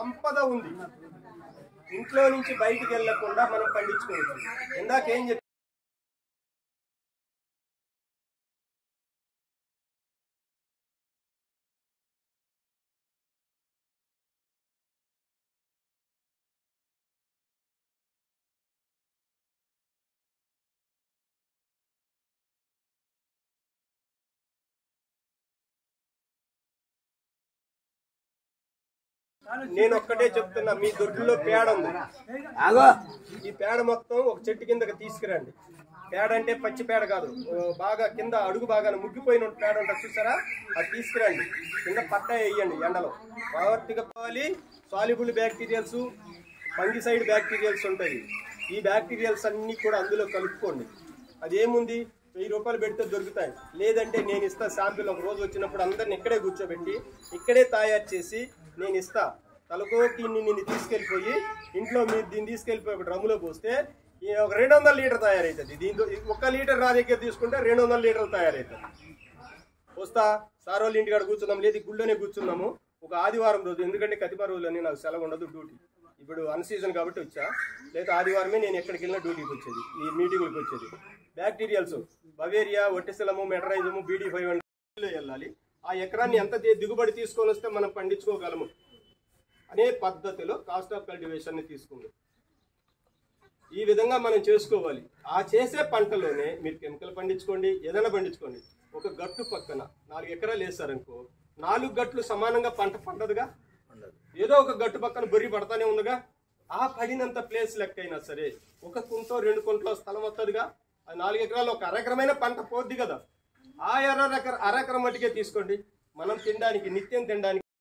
సంపద ఉంది. ఇంట్లో నుంచి బయటికి వెళ్ళకుండా మనం పండించుకోవచ్చు. ఇందాకేం చెప్పి నేను ఒక్కటే చెప్తున్నా, మీ దొడ్లో పేడ ఉంది, ఈ పేడ మొత్తం ఒక చెట్టు కిందకి తీసుకురండి. పేడ అంటే పచ్చి పేడ కాదు, బాగా కింద అడుగు బాగా ముగ్గిపోయిన పేడ ఉంటుంది చూసారా, అది తీసుకురండి. కింద పట్ట వేయండి ఎండలో. పవర్తిగా పోవాలి. సాల్యుబుల్ బ్యాక్టీరియల్స్, ఫంగిసైడ్ బ్యాక్టీరియల్స్ ఉంటాయి. ఈ బ్యాక్టీరియల్స్ అన్ని కూడా అందులో కలుపుకోండి. అదేముంది, 1000 రూపాయలు పెడితే దొరుకుతాయి. లేదంటే నేను ఇస్తా శాంపిల్. ఒక రోజు వచ్చినప్పుడు అందరిని ఇక్కడే కూర్చోబెట్టి ఇక్కడే తయారు చేసి నేను ఇస్తా. తలకోటి నిన్ను తీసుకెళ్ళిపోయి ఇంట్లో మీరు దీన్ని తీసుకెళ్ళిపోయి ఒక డ్రమ్ములో పోస్తే ఒక 200 లీటర్ తయారవుతుంది. దీంతో 1 లీటర్ నా దగ్గర తీసుకుంటే 200 లీటర్లు తయారవుతుంది. వస్తా సార్ వాళ్ళ ఇంటికాడ కూర్చున్నాం, లేదు గుళ్ళోనే కూర్చున్నాము ఒక ఆదివారం రోజు. ఎందుకంటే కతిపా రోజులని నాకు సెలవు ఉండదు, డ్యూటీ. ఇప్పుడు అన్ సీజన్ కాబట్టి వచ్చా, లేదా ఆదివారమే నేను ఎక్కడికి వెళ్ళినా డ్యూటీకి వచ్చేది, ఈ మీటింగ్లకు వచ్చేది. బ్యాక్టీరియల్స్ బవేరియా, ఒటిసెలము, మెటరైజము, BD500 వెళ్ళాలి. ఆ ఎకరాన్ని ఎంత దిగుబడి తీసుకొని వస్తే మనం పండించుకోగలము అనే పద్ధతిలో కాస్ట్ ఆఫ్ కల్టివేషన్ని తీసుకుంది. ఈ విధంగా మనం చేసుకోవాలి. ఆ చేసే పంటలోనే మీరు కెమికల్ పండించుకోండి, ఏదైనా పండించుకోండి. ఒక గట్టు పక్కన 4 ఎకరాలు వేస్తారనుకో, 4 గట్లు సమానంగా పంట పండదుగా. ఏదో ఒక గట్టు పక్కన బొర్రి పడతానే ఉందిగా. ఆ పడినంత ప్లేస్ లెక్కైనా సరే 1 కుంటో 2 కుంటలో స్థలం వస్తుందిగా. అది 4 ఎకరాలు 1 అరెకరమైన పంట పోద్ది కదా. ఆ అరెకరం మట్టికే తీసుకోండి. మనం తినడానికి, నిత్యం తినడానికి